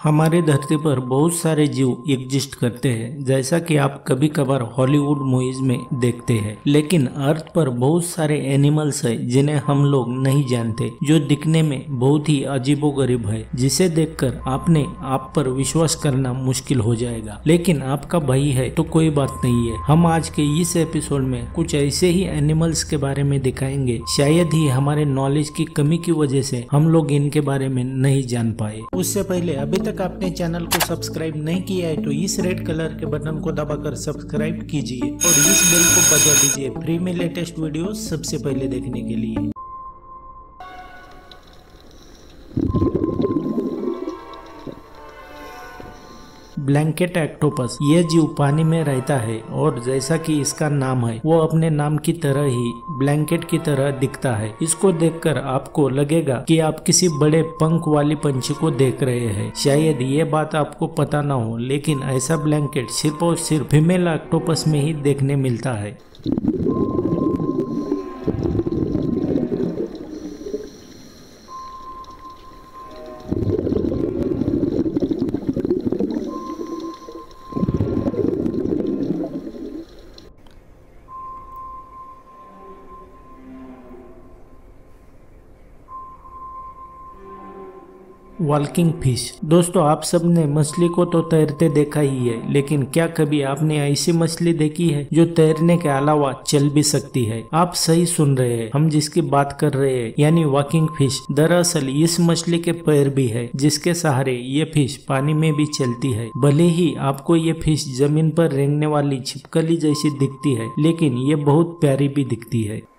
हमारे धरती पर बहुत सारे जीव एग्जिस्ट करते हैं, जैसा कि आप कभी कभार हॉलीवुड मूवीज में देखते हैं। लेकिन अर्थ पर बहुत सारे एनिमल्स हैं जिन्हें हम लोग नहीं जानते, जो दिखने में बहुत ही अजीबोगरीब है, जिसे देखकर आपने आप पर विश्वास करना मुश्किल हो जाएगा। लेकिन आपका भाई है तो कोई बात नहीं है। हम आज के इस एपिसोड में कुछ ऐसे ही एनिमल्स के बारे में दिखाएंगे, शायद ही हमारे नॉलेज की कमी की वजह से हम लोग इनके बारे में नहीं जान पाए। उससे पहले अभी तक आपने चैनल को सब्सक्राइब नहीं किया है तो इस रेड कलर के बटन को दबाकर सब्सक्राइब कीजिए और इस बेल को बजा दीजिए फ्री में लेटेस्ट वीडियो सबसे पहले देखने के लिए। ब्लैंकेट ऑक्टोपस यह जीव पानी में रहता है और जैसा कि इसका नाम है, वो अपने नाम की तरह ही ब्लैंकेट की तरह दिखता है। इसको देखकर आपको लगेगा कि आप किसी बड़े पंख वाली पंछी को देख रहे हैं। शायद ये बात आपको पता ना हो, लेकिन ऐसा ब्लैंकेट सिर्फ और सिर्फ फीमेल ऑक्टोपस में ही देखने मिलता है। Walking fish. दोस्तों, आप सबने मछली को तो तैरते देखा ही है, लेकिन क्या कभी आपने ऐसी मछली देखी है जो तैरने के अलावा चल भी सकती है? आप सही सुन रहे हैं, हम जिसकी बात कर रहे हैं यानी वॉकिंग फिश। दरअसल इस मछली के पैर भी है, जिसके सहारे ये फिश पानी में भी चलती है। भले ही आपको ये फिश जमीन पर रेंगने वाली छिपकली जैसी दिखती है, लेकिन ये बहुत प्यारी भी दिखती है।